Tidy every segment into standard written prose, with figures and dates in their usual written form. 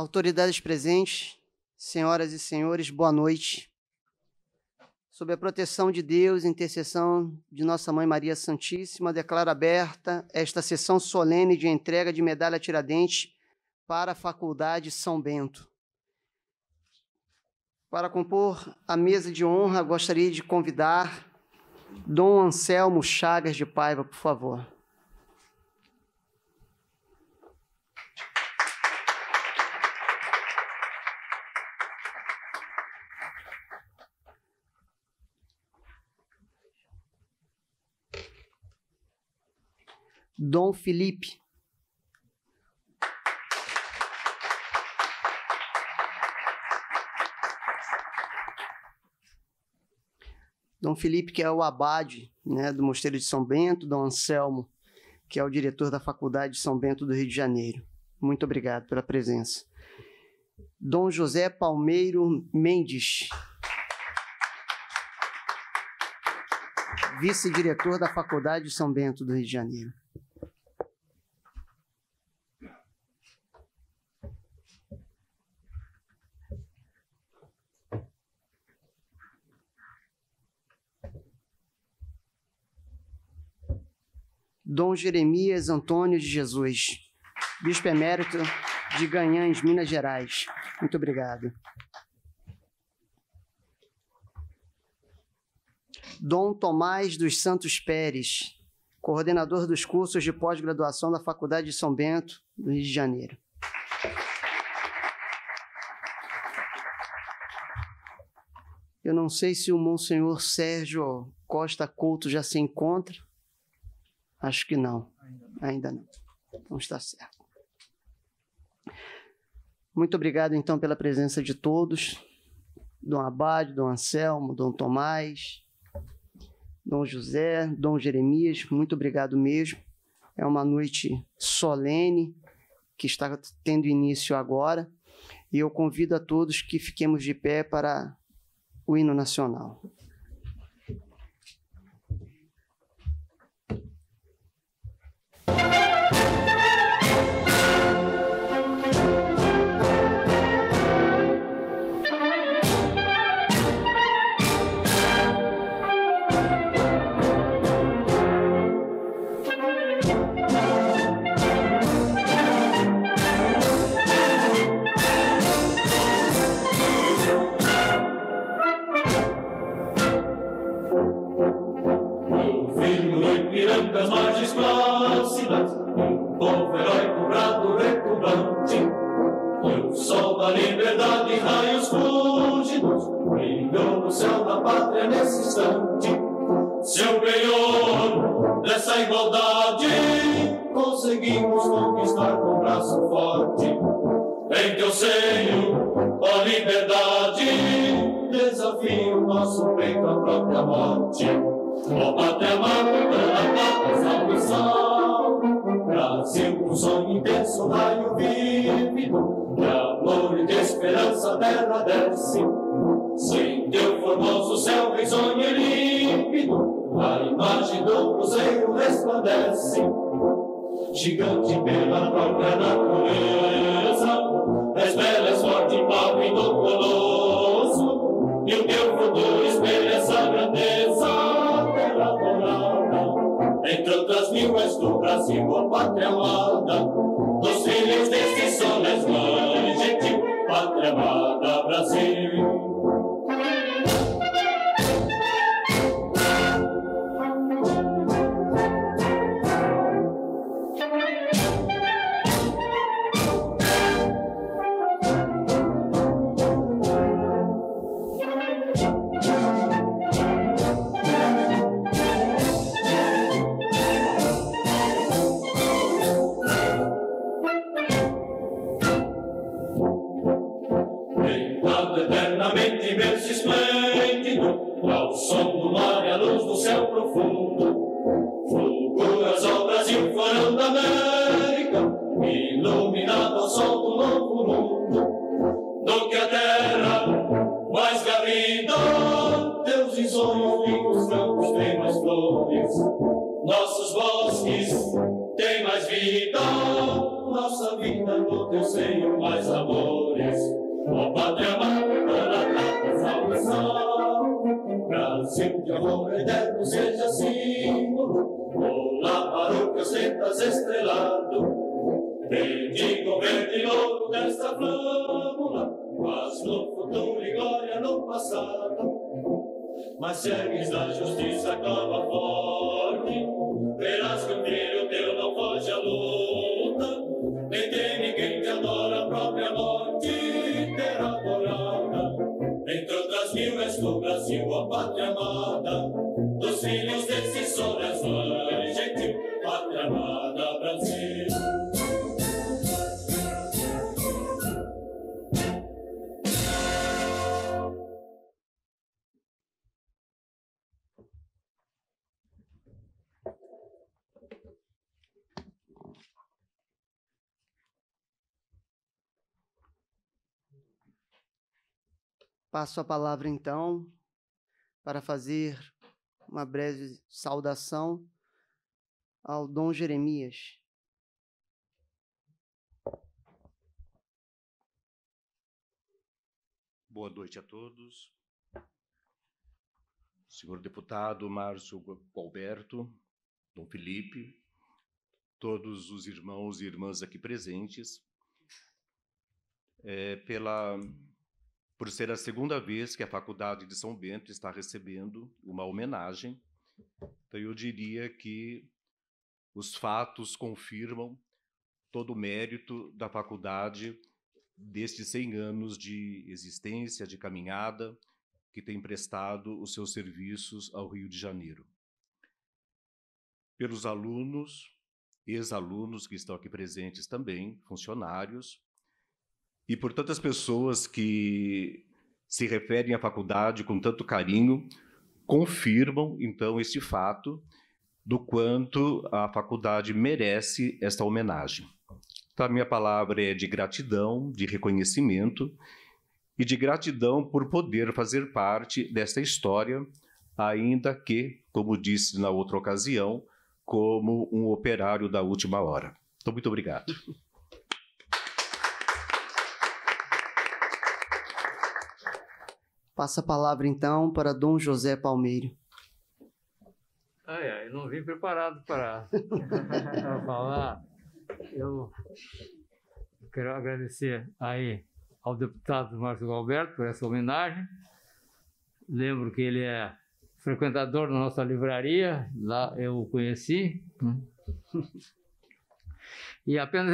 Autoridades presentes, senhoras e senhores, boa noite. Sob a proteção de Deus e intercessão de Nossa Mãe Maria Santíssima, declaro aberta esta sessão solene de entrega de medalha Tiradentes para a Faculdade São Bento. Para compor a mesa de honra, gostaria de convidar Dom Anselmo Chagas de Paiva, por favor. Dom Felipe. Dom Felipe, que é o abade, né, do Mosteiro de São Bento, Dom Anselmo, que é o diretor da Faculdade de São Bento do Rio de Janeiro. Muito obrigado pela presença. Dom José Palmeiro Mendes, vice-diretor da Faculdade de São Bento do Rio de Janeiro. Dom Jeremias Antônio de Jesus, bispo emérito de Guanhães, Minas Gerais. Muito obrigado. Dom Tomás dos Santos Pérez, coordenador dos cursos de pós-graduação da Faculdade de São Bento, do Rio de Janeiro. Eu não sei se o Monsenhor Sérgio Costa Couto já se encontra. Acho que não. Ainda não. Então está certo. Muito obrigado, então, pela presença de todos. Dom Abade, Dom Anselmo, Dom Tomás, Dom José, Dom Jeremias, muito obrigado mesmo. É uma noite solene que está tendo início agora. E eu convido a todos que fiquemos de pé para o hino nacional. Seu penhor dessa igualdade conseguimos conquistar com braço forte. Em teu seio, ó liberdade, desafio nosso peito à própria morte. Ó pátria amada, a pátria salvação, Brasil, um sonho intenso, raio vívido, de amor e de esperança, terra desce. Sem teu formoso céu risonho e límpido, a imagem do cruzeiro resplandece. Gigante pela própria natureza, és bela, és forte, impávido do colosso, e o teu futuro espelha essa grandeza, terra dourada. Entre outras mil és do Brasil, ó pátria amada, dos filhos deste sol és mãe gentil, pátria amada, Brasil. Eternamente berço esplêndido, ao som do mar e à luz do céu profundo, fulguras ao Brasil, florão da América, iluminado ao sol do novo mundo. Do que a terra mais garrida, teus risonhos ricos campos têm mais flores, nossos bosques têm mais vida, nossa vida toda ao teu seio mais amores. Ó pátria amada, Maranata, salve, salve. Brasil de amor eterno seja símbolo. Olá, paróquia, sentas estrelado. Bendiga o verde e ouro desta flâmula, paz no futuro e glória no passado. Mas se ergues da justiça a clava forte, verás que o filho teu não foge à luta, nem teme quem te adora, a própria morte terá morada. Entre outras mil és tu, Brasil, a pátria amada, dos filhos desse sol és mãe gentil, pátria amada, Brasil. Passo a palavra, então, para fazer uma breve saudação ao Dom Jeremias. Boa noite a todos. Senhor deputado Márcio Gualberto, Dom Felipe, todos os irmãos e irmãs aqui presentes, por ser a segunda vez que a Faculdade de São Bento está recebendo uma homenagem, então eu diria que os fatos confirmam todo o mérito da faculdade destes 100 anos de existência, de caminhada, que tem prestado os seus serviços ao Rio de Janeiro. Pelos alunos, ex-alunos que estão aqui presentes também, funcionários, e por tantas pessoas que se referem à faculdade com tanto carinho, confirmam, então, esse fato do quanto a faculdade merece esta homenagem. Então, a minha palavra é de gratidão, de reconhecimento e de gratidão por poder fazer parte desta história, ainda que, como disse na outra ocasião, como um operário da última hora. Então, muito obrigado. Passa a palavra, então, para Dom José Palmeiro. Eu não vim preparado para falar. Eu quero agradecer aí ao deputado Márcio Gualberto por essa homenagem. Lembro que ele é frequentador da nossa livraria, lá eu o conheci. E apenas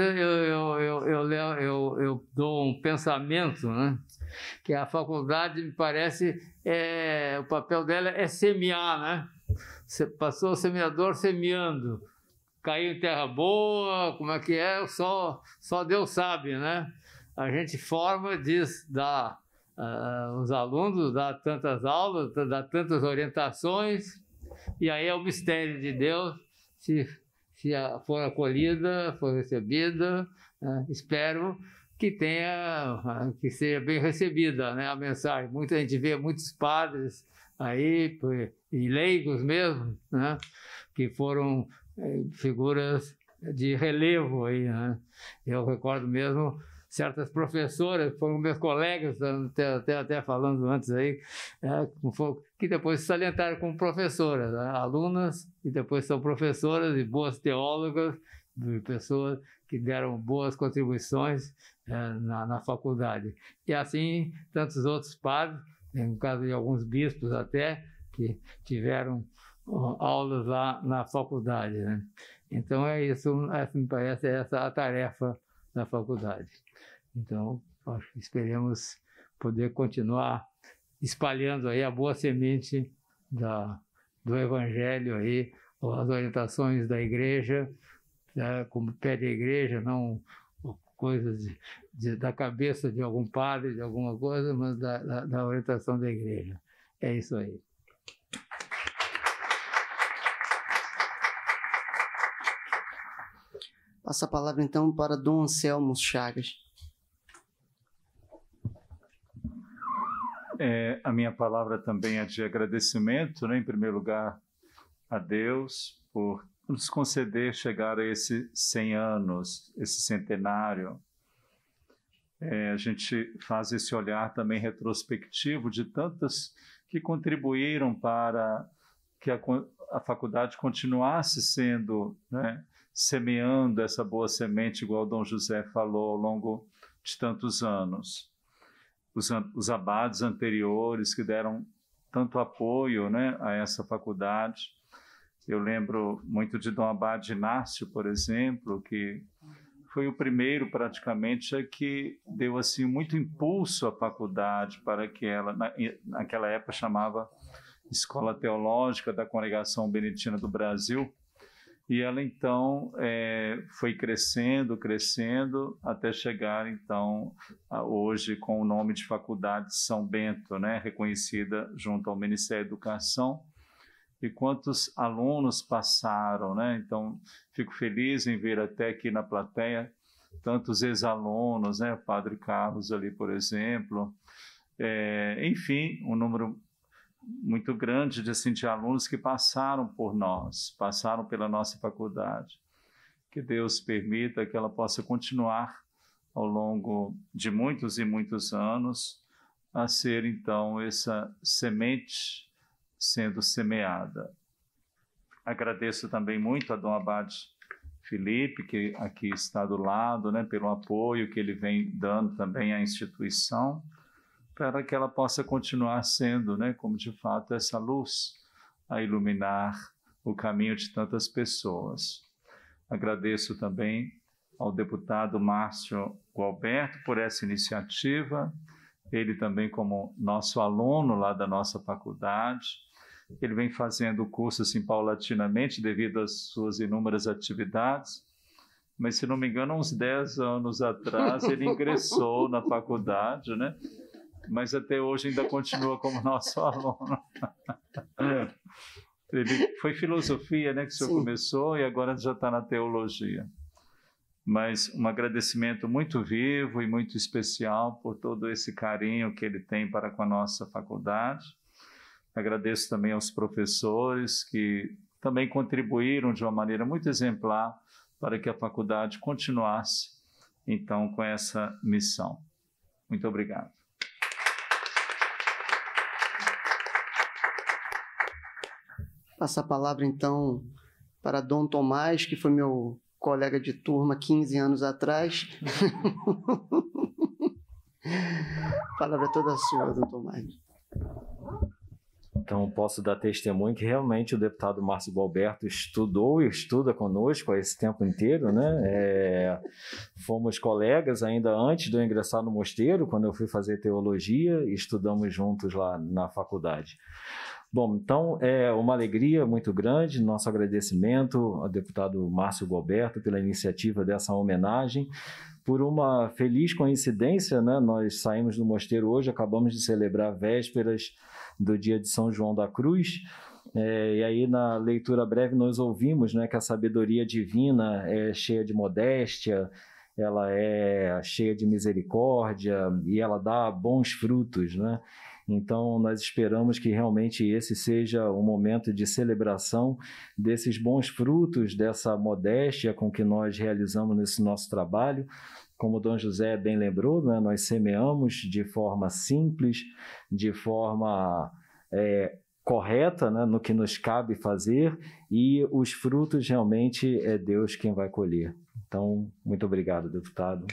eu dou um pensamento, né? Que a faculdade, me parece, o papel dela é semear, né? Passou o semeador semeando, caiu em terra boa, como é que é? Só Deus sabe, né? A gente forma, dá os alunos, dá tantas aulas, dá tantas orientações, e aí é o mistério de Deus, se for acolhida, for recebida, né? Espero que seja bem recebida, né, a mensagem. A gente vê muitos padres aí, e leigos mesmo, né, que foram figuras de relevo aí, né? Eu recordo mesmo certas professoras, foram meus colegas, até falando antes aí, que depois se salientaram como professoras, né? Alunas, e depois são professoras e boas teólogas, pessoas que deram boas contribuições na faculdade. E assim, tantos outros padres, no caso de alguns bispos até, que tiveram aulas lá na faculdade, né? Então é isso, me parece, essa a tarefa da faculdade. Então, esperemos poder continuar espalhando aí a boa semente do Evangelho aí, as orientações da Igreja, como pede a Igreja, não coisas da cabeça de algum padre, de alguma coisa, mas da orientação da Igreja. É isso aí. Passa a palavra, então, para Dom Anselmo Chagas. A minha palavra também é de agradecimento, né? Em primeiro lugar, a Deus por nos conceder chegar a esses 100 anos, esse centenário, a gente faz esse olhar também retrospectivo de tantas que contribuíram para que a faculdade continuasse sendo, né, semeando essa boa semente, igual Dom José falou, ao longo de tantos anos. Os abades anteriores que deram tanto apoio, né, a essa faculdade. Eu lembro muito de Dom Abade Inácio, por exemplo, que foi o primeiro praticamente que deu assim muito impulso à faculdade para que ela, naquela época chamava Escola Teológica da Congregação Beneditina do Brasil, e ela então foi crescendo, até chegar então hoje com o nome de Faculdade de São Bento, né, reconhecida junto ao Ministério da Educação. E quantos alunos passaram, né? Então, fico feliz em ver até aqui na plateia tantos ex-alunos, né? O Padre Carlos ali, por exemplo. Enfim, um número muito grande de alunos que passaram por nós, passaram pela nossa faculdade. Que Deus permita que ela possa continuar ao longo de muitos e muitos anos a ser, então, essa semente sendo semeada. Agradeço também muito a Dom Abade Felipe, que aqui está do lado, né, pelo apoio que ele vem dando também à instituição, para que ela possa continuar sendo, né, como de fato essa luz a iluminar o caminho de tantas pessoas. Agradeço também ao deputado Márcio Gualberto por essa iniciativa, ele também como nosso aluno lá da nossa faculdade. Ele vem fazendo o curso assim paulatinamente devido às suas inúmeras atividades, mas se não me engano uns 10 anos atrás ele ingressou na faculdade, né? Mas até hoje ainda continua como nosso aluno. Ele foi filosofia, né, que o senhor começou, e agora já está na teologia. Mas um agradecimento muito vivo e muito especial por todo esse carinho que ele tem para com a nossa faculdade. Agradeço também aos professores que também contribuíram de uma maneira muito exemplar para que a faculdade continuasse, então, com essa missão. Muito obrigado. Passo a palavra, então, para Dom Tomás, que foi meu colega de turma 15 anos atrás. A palavra é toda sua, Dom Tomás. Então, posso dar testemunho que realmente o deputado Márcio Gualberto estudou e estuda conosco há esse tempo inteiro, né? Fomos colegas ainda antes de eu ingressar no mosteiro, quando eu fui fazer teologia, e estudamos juntos lá na faculdade. Bom, então é uma alegria muito grande, nosso agradecimento ao deputado Márcio Gualberto pela iniciativa dessa homenagem. Por uma feliz coincidência, né, nós saímos do mosteiro hoje, acabamos de celebrar vésperas do dia de São João da Cruz, e aí na leitura breve nós ouvimos, né, que a sabedoria divina é cheia de modéstia, ela é cheia de misericórdia e ela dá bons frutos, né? Então, nós esperamos que realmente esse seja um momento de celebração desses bons frutos, dessa modéstia com que nós realizamos nesse nosso trabalho. Como o Dom José bem lembrou, né, nós semeamos de forma simples, de forma correta, né, no que nos cabe fazer, e os frutos realmente é Deus quem vai colher. Então, muito obrigado, deputado.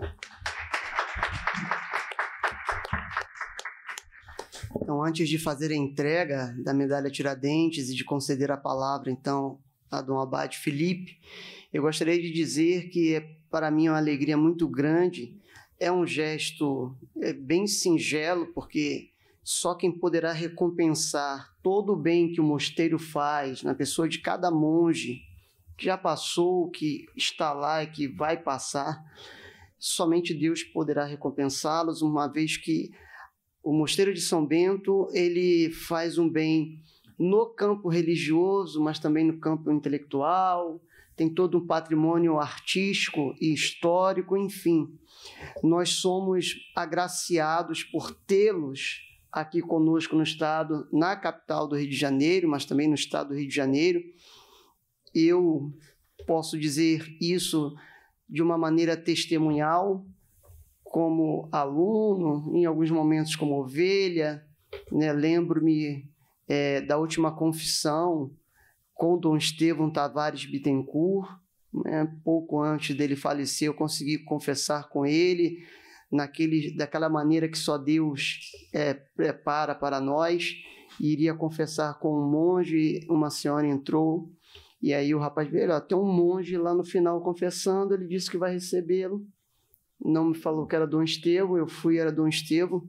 Então, antes de fazer a entrega da medalha Tiradentes e de conceder a palavra, então, a Dom Abade Felipe, eu gostaria de dizer que, para mim, é uma alegria muito grande. É um gesto bem singelo, porque só quem poderá recompensar todo o bem que o mosteiro faz na pessoa de cada monge que já passou, que está lá e que vai passar, somente Deus poderá recompensá-los, uma vez que o Mosteiro de São Bento, ele faz um bem no campo religioso, mas também no campo intelectual, tem todo um patrimônio artístico e histórico, enfim. Nós somos agraciados por tê-los aqui conosco no estado, na capital do Rio de Janeiro, mas também no estado do Rio de Janeiro. Eu posso dizer isso de uma maneira testemunhal, como aluno, em alguns momentos como ovelha, né? Lembro-me da última confissão com Dom Estevão Tavares Bittencourt, né? Pouco antes dele falecer, eu consegui confessar com ele, daquela maneira que só Deus prepara para nós. Iria confessar com um monge, uma senhora entrou, e aí o rapaz veio, tem um monge lá no final confessando, ele disse que vai recebê-lo. Não me falou que era Dom Estevão, eu fui, era Dom Estevão,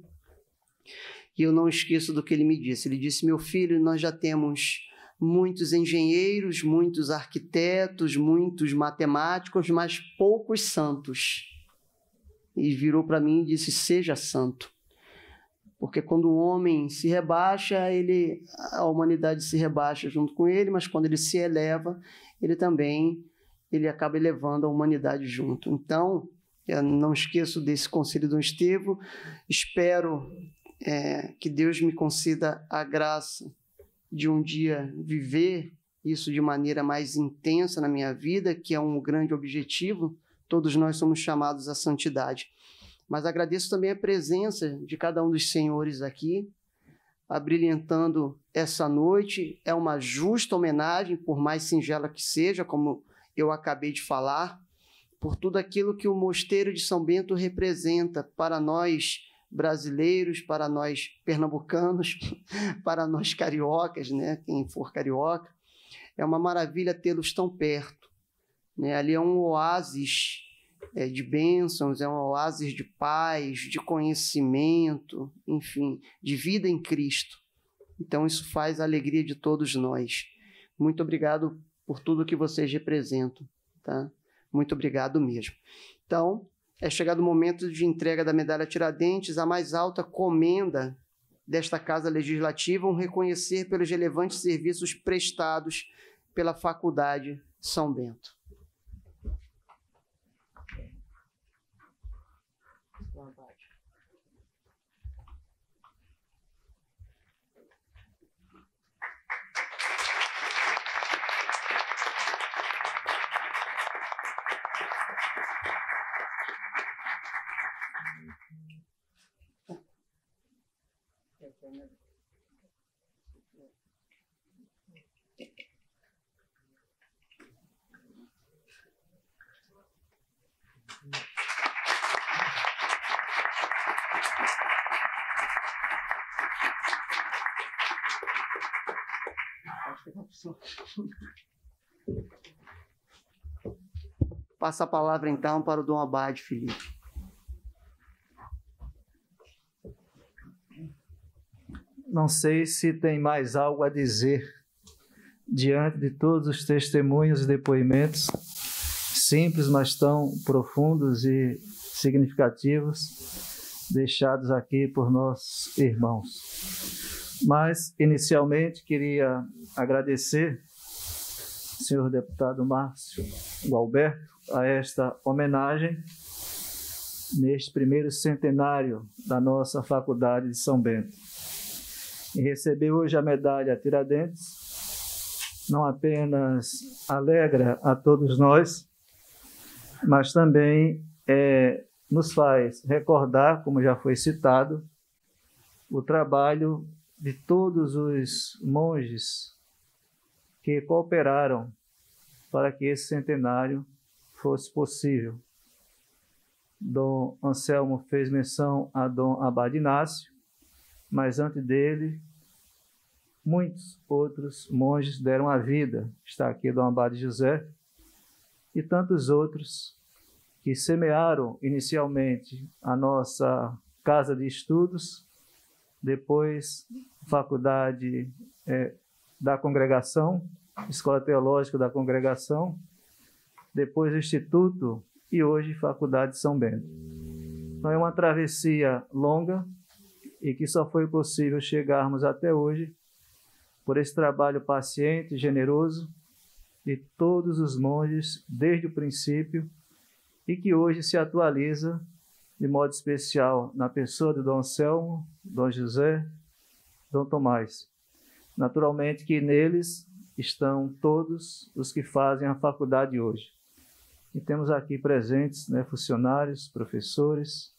e eu não esqueço do que ele me disse. Ele disse: meu filho, nós já temos muitos engenheiros, muitos arquitetos, muitos matemáticos, mas poucos santos. E virou para mim e disse: seja santo. Porque quando o homem se rebaixa, a humanidade se rebaixa junto com ele, mas quando ele se eleva, ele acaba elevando a humanidade junto. Então, eu não esqueço desse conselho do Estevão. Espero que Deus me conceda a graça de um dia viver isso de maneira mais intensa na minha vida, que é um grande objetivo. Todos nós somos chamados à santidade. Mas agradeço também a presença de cada um dos senhores aqui, abrilhantando essa noite. É uma justa homenagem, por mais singela que seja, como eu acabei de falar, por tudo aquilo que o Mosteiro de São Bento representa para nós brasileiros, para nós pernambucanos, para nós cariocas, né? Quem for carioca. É uma maravilha tê-los tão perto, né? Ali é um oásis de bênçãos, é um oásis de paz, de conhecimento, enfim, de vida em Cristo. Então, isso faz a alegria de todos nós. Muito obrigado por tudo que vocês representam, tá? Muito obrigado mesmo. Então, é chegado o momento de entrega da medalha Tiradentes, a mais alta comenda desta Casa Legislativa, um reconhecer pelos relevantes serviços prestados pela Faculdade São Bento. Passa a palavra, então, para o Dom Abade Felipe. Não sei se tem mais algo a dizer diante de todos os testemunhos e depoimentos, simples, mas tão profundos e significativos, deixados aqui por nossos irmãos. Mas, inicialmente, queria agradecer, senhor deputado Márcio Gualberto, a esta homenagem neste primeiro centenário da nossa Faculdade de São Bento. E receber hoje a medalha Tiradentes não apenas alegra a todos nós, mas também nos faz recordar, como já foi citado, o trabalho de todos os monges que cooperaram para que esse centenário fosse possível. Dom Anselmo fez menção a Dom Abade Inácio, mas antes dele, muitos outros monges deram a vida. Está aqui Dom Abade José e tantos outros que semearam inicialmente a nossa casa de estudos, depois Faculdade da Congregação, Escola Teológica da Congregação, depois o Instituto e hoje Faculdade de São Bento. Então é uma travessia longa e que só foi possível chegarmos até hoje por esse trabalho paciente e generoso de todos os monges desde o princípio e que hoje se atualiza de modo especial na pessoa de Dom Anselmo, Dom José, Dom Tomás. Naturalmente que neles estão todos os que fazem a faculdade hoje. E temos aqui presentes, funcionários, professores,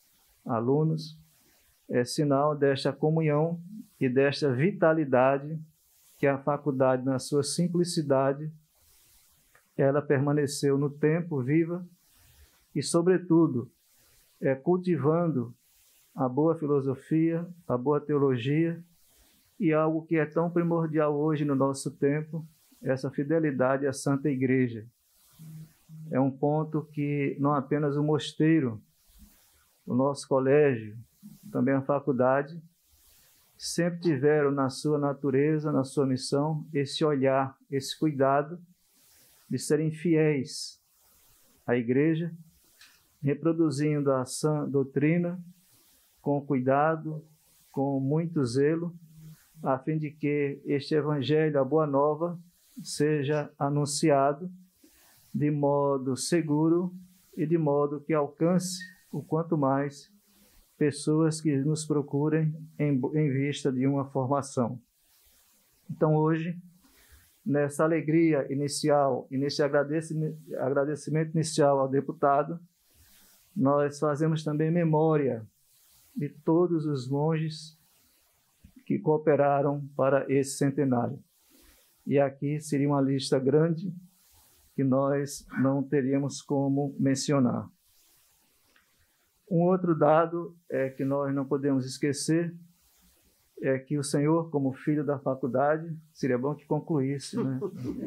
alunos, é sinal desta comunhão e desta vitalidade que a faculdade, na sua simplicidade, ela permaneceu no tempo viva e, sobretudo, cultivando a boa filosofia, a boa teologia e algo que é tão primordial hoje no nosso tempo, essa fidelidade à Santa Igreja. É um ponto que não apenas o mosteiro, o nosso colégio, também a faculdade, sempre tiveram na sua natureza, na sua missão, esse olhar, esse cuidado de serem fiéis à Igreja, reproduzindo a sã doutrina com cuidado, com muito zelo, a fim de que este Evangelho, a Boa Nova, seja anunciado de modo seguro e de modo que alcance o quanto mais pessoas que nos procurem em vista de uma formação. Então, hoje, nessa alegria inicial e nesse agradecimento inicial ao deputado, nós fazemos também memória de todos os monges que cooperaram para esse centenário. E aqui seria uma lista grande que nós não teríamos como mencionar. Um outro dado que nós não podemos esquecer é que o senhor, como filho da faculdade, seria bom que concluísse, né?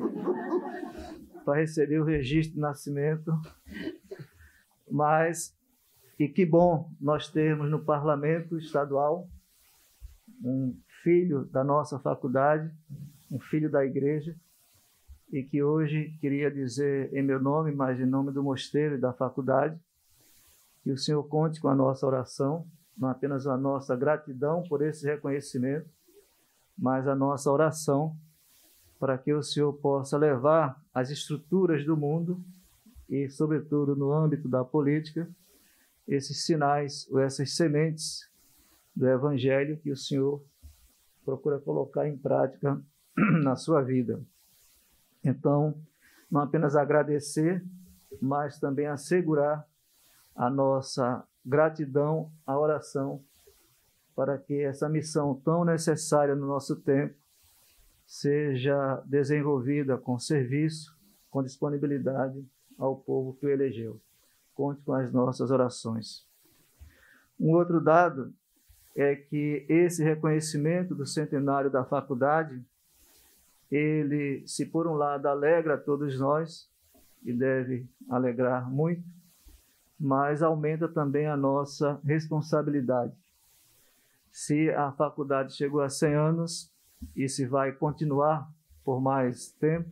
Para receber o registro de nascimento. E que bom nós termos no Parlamento Estadual um filho da nossa faculdade, um filho da Igreja, e que hoje queria dizer em meu nome, mas em nome do mosteiro e da faculdade, que o Senhor conte com a nossa oração, não apenas a nossa gratidão por esse reconhecimento, mas a nossa oração para que o Senhor possa levar as estruturas do mundo e, sobretudo, no âmbito da política, esses sinais ou essas sementes do Evangelho que o Senhor procura colocar em prática na sua vida. Então, não apenas agradecer, mas também assegurar a nossa gratidão à oração para que essa missão tão necessária no nosso tempo seja desenvolvida com serviço, com disponibilidade ao povo que o elegeu. Conte com as nossas orações. Um outro dado é que esse reconhecimento do centenário da faculdade, ele, se por um lado alegra a todos nós, e deve alegrar muito, mas aumenta também a nossa responsabilidade. Se a faculdade chegou a 100 anos e se vai continuar por mais tempo,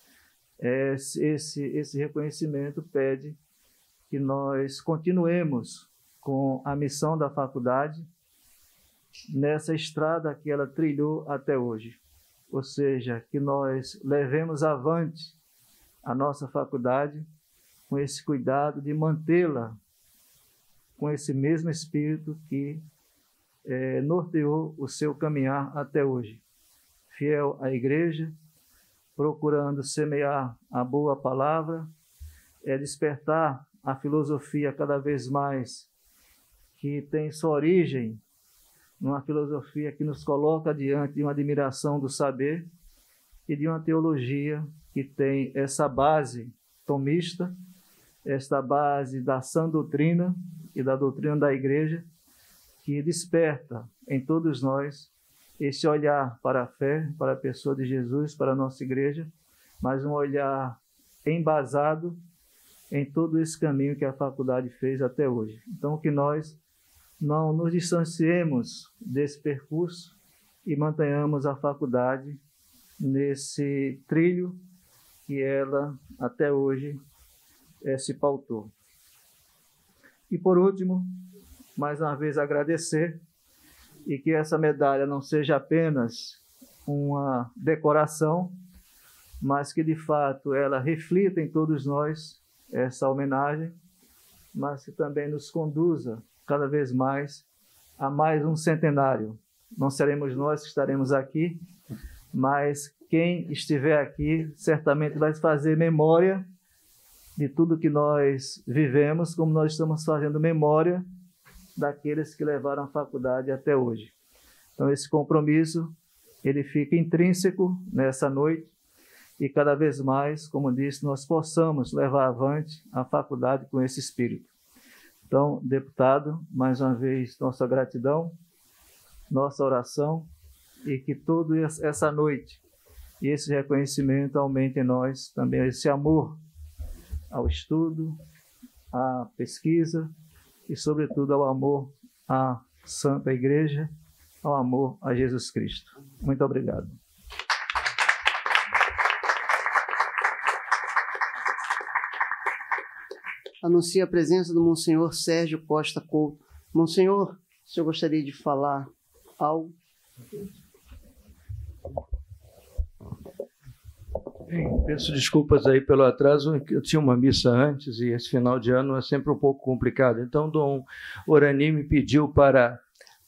esse reconhecimento pede que nós continuemos com a missão da faculdade nessa estrada que ela trilhou até hoje. Ou seja, que nós levemos avante a nossa faculdade com esse cuidado de mantê-la com esse mesmo espírito que norteou o seu caminhar até hoje. Fiel à Igreja, procurando semear a boa palavra, despertar a filosofia cada vez mais, que tem sua origem numa filosofia que nos coloca diante de uma admiração do saber e de uma teologia que tem essa base tomista, esta base da sã doutrina e da doutrina da Igreja, que desperta em todos nós esse olhar para a fé, para a pessoa de Jesus, para a nossa Igreja, mas um olhar embasado em todo esse caminho que a faculdade fez até hoje. Então, que nós não nos distanciemos desse percurso e mantenhamos a faculdade nesse trilho que ela até hoje se pautou. E por último, mais uma vez agradecer, e que essa medalha não seja apenas uma decoração, mas que de fato ela reflita em todos nós essa homenagem, mas que também nos conduza cada vez mais a mais um centenário. Não seremos nós que estaremos aqui, mas quem estiver aqui certamente vai fazer memória de tudo que nós vivemos, como nós estamos fazendo memória daqueles que levaram a faculdade até hoje. Então, esse compromisso, ele fica intrínseco nessa noite e cada vez mais, como disse, nós possamos levar avante a faculdade com esse espírito. Então, deputado, mais uma vez, nossa gratidão, nossa oração e que toda essa noite e esse reconhecimento aumente em nós também esse amor ao estudo, à pesquisa e, sobretudo, ao amor à Santa Igreja, ao amor a Jesus Cristo. Muito obrigado. Anuncio a presença do Monsenhor Sérgio Costa Couto. Monsenhor, o senhor gostaria de falar algo? Bem, peço desculpas aí pelo atraso, eu tinha uma missa antes e esse final de ano é sempre um pouco complicado. Então, Dom Orani me pediu para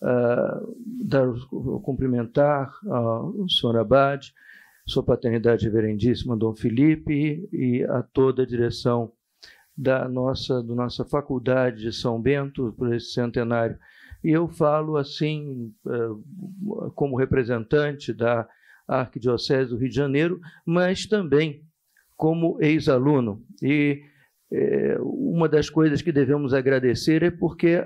cumprimentar o senhor Abade, sua paternidade reverendíssima, Dom Felipe, e a toda a direção da nossa faculdade de São Bento por esse centenário. E eu falo assim, como representante da Arquidiocese do Rio de Janeiro, mas também como ex-aluno. E uma das coisas que devemos agradecer é porque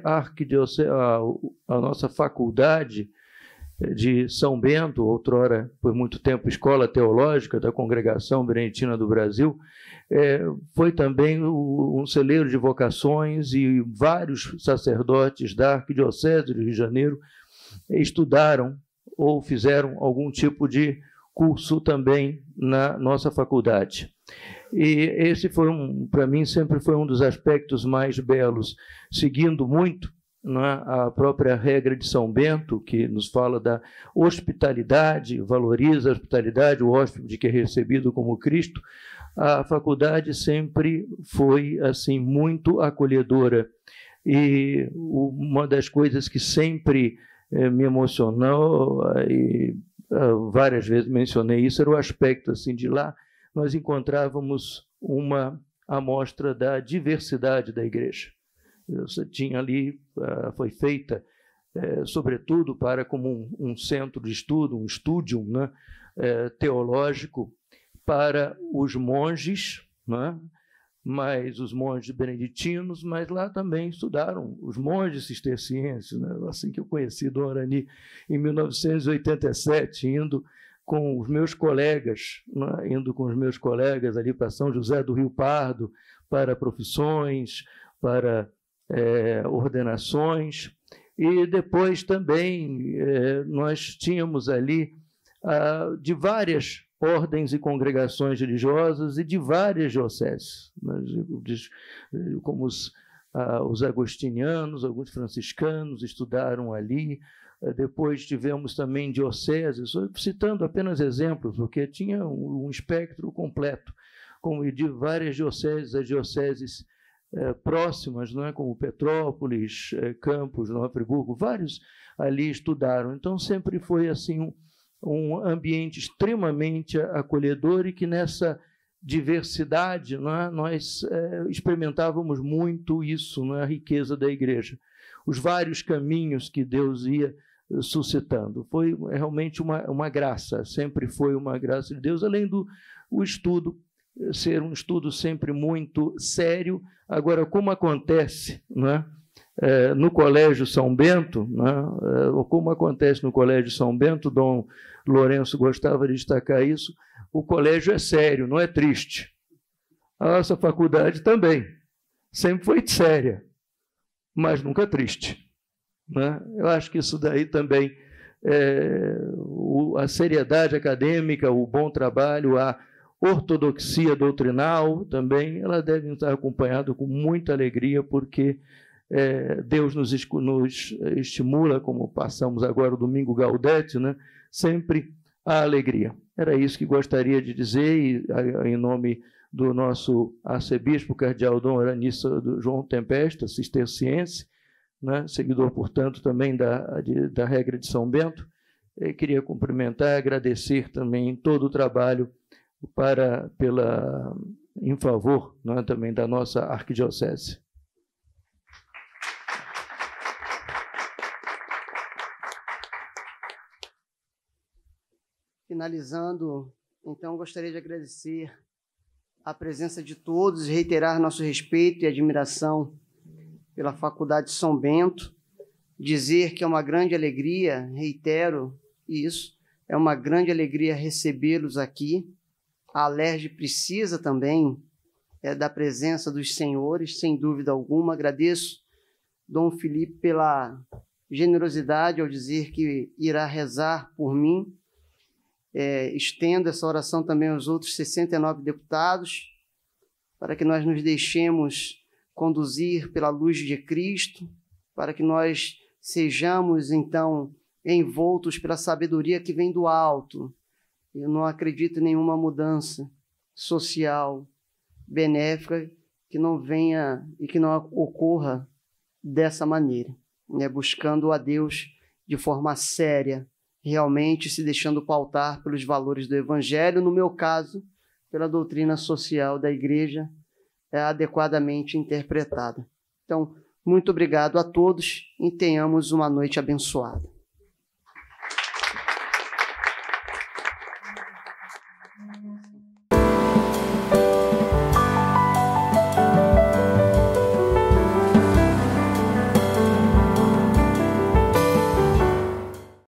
a nossa faculdade de São Bento, outrora, por muito tempo, Escola Teológica da Congregação Beneditina do Brasil, foi também um celeiro de vocações e vários sacerdotes da Arquidiocese do Rio de Janeiro estudaram ou fizeram algum tipo de curso também na nossa faculdade. E esse foi, para mim, sempre foi um dos aspectos mais belos, seguindo muito a própria regra de São Bento, que nos fala da hospitalidade, valoriza a hospitalidade, o hóspede que é recebido como Cristo. A faculdade sempre foi assim muito acolhedora. E uma das coisas que sempre me emocionou, e várias vezes mencionei isso, era o aspecto assim, de lá nós encontrávamos uma amostra da diversidade da igreja. Você tinha ali, foi feita, sobretudo, como um centro de estudo, um estúdio, né, teológico para os monges, né, mas os monges beneditinos, mas lá também estudaram os monges cistercienses, né, assim que eu conheci Dom Orani em 1987, indo com os meus colegas, né, ali para São José do Rio Pardo, para profissões, para ordenações, e depois também nós tínhamos ali de várias ordens e congregações religiosas e de várias dioceses, como os agostinianos, alguns franciscanos estudaram ali. Depois tivemos também dioceses, citando apenas exemplos, porque tinha um espectro completo, como de várias dioceses, as dioceses próximas, não é? Como Petrópolis, Campos, Nova Friburgo, vários ali estudaram. Então, sempre foi assim um ambiente extremamente acolhedor e que nessa diversidade, não é? Nós experimentávamos muito isso, não é? A riqueza da igreja, os vários caminhos que Deus ia suscitando. Foi realmente uma graça, sempre foi uma graça de Deus, além do estudo ser um estudo sempre muito sério. Agora, como acontece, né, no Colégio São Bento, né, ou como acontece no Colégio São Bento, Dom Lourenço gostava de destacar isso, o colégio é sério, não é triste. A nossa faculdade também sempre foi séria, mas nunca triste, né? Eu acho que isso daí também, a seriedade acadêmica, o bom trabalho, a ortodoxia doutrinal também, ela deve estar acompanhada com muita alegria, porque Deus nos estimula, como passamos agora o domingo Gaudete, né? Sempre a alegria. Era isso que gostaria de dizer, e em nome do nosso arcebispo cardeal Dom Orani João Tempesta, cisterciense, né? Seguidor, portanto, também da regra de São Bento, queria cumprimentar e agradecer também todo o trabalho em favor, né, também da nossa arquidiocese. Finalizando, então, gostaria de agradecer a presença de todos e reiterar nosso respeito e admiração pela Faculdade São Bento, dizer que é uma grande alegria, reitero isso, é uma grande alegria recebê-los aqui. A Alerj precisa também da presença dos senhores, sem dúvida alguma. Agradeço Dom Felipe pela generosidade ao dizer que irá rezar por mim. Estendo essa oração também aos outros 69 deputados, para que nós nos deixemos conduzir pela luz de Cristo, para que nós sejamos, então, envoltos pela sabedoria que vem do alto. Eu não acredito em nenhuma mudança social, benéfica, que não venha e que não ocorra dessa maneira, buscando a Deus de forma séria, realmente se deixando pautar pelos valores do Evangelho, no meu caso, pela doutrina social da Igreja, adequadamente interpretada. Então, muito obrigado a todos e tenhamos uma noite abençoada.